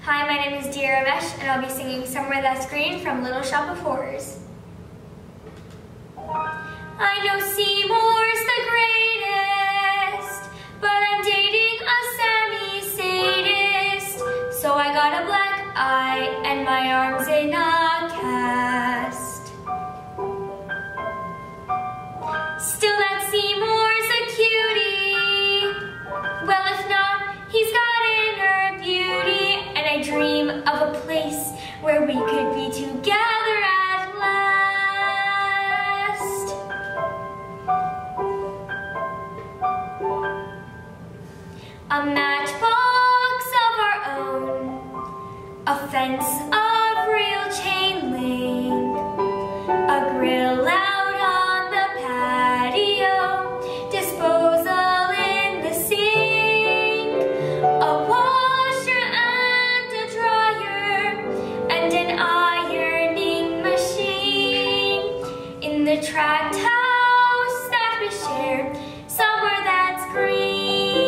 Hi, my name is Diya Ramesh, and I'll be singing Somewhere That's Green from Little Shop of Horrors. I know Seymour's the greatest, but I'm dating a semi-sadist. So I got a black eye and my arms in a cast. Still, that Seymour's a cutie. Well, if not, he's got inner beauty. And I dream of a place where we could be together at last. A matchbox of our own, a fence of real chain link, a grill out on the patio, disposal in the sink, a washer and a dryer, and an ironing machine in the tract house that we share, somewhere that's green.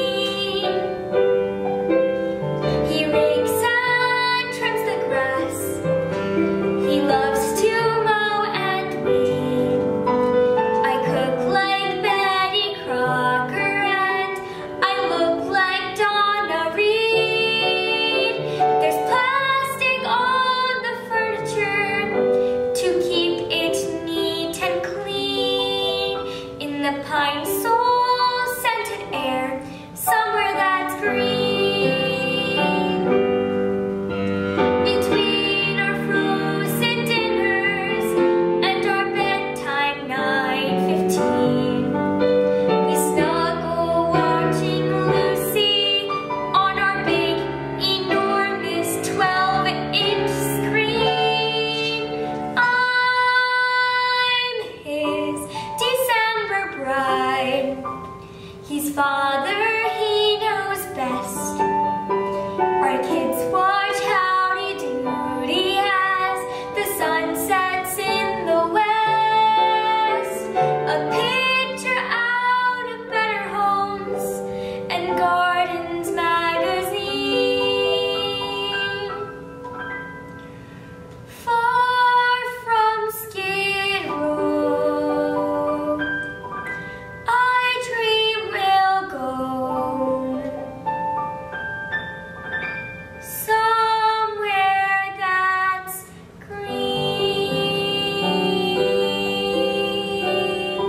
He rakes and trims the grass. He loves to mow and weed. I cook like Betty Crocker and I look like Donna Reed. There's plastic on the furniture to keep it neat and clean. In the pine sol scented air, somewhere that's green. Between our frozen dinners and our bedtime 9:15, we snuggle watching Lucy on our big, enormous 12-inch screen. I'm his December bride. He's father, he knows best. Our kids watch Howdy Doody as the sun sets in the west. A picture out of Better Homes and Gardens magazine. Far from Skid Row, I dream we'll go somewhere that's green.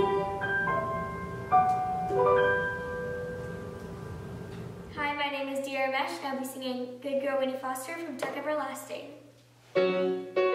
Hi, my name is Diya Ramesh, and I'll be singing Good Girl Winnie Foster from Duck Everlasting.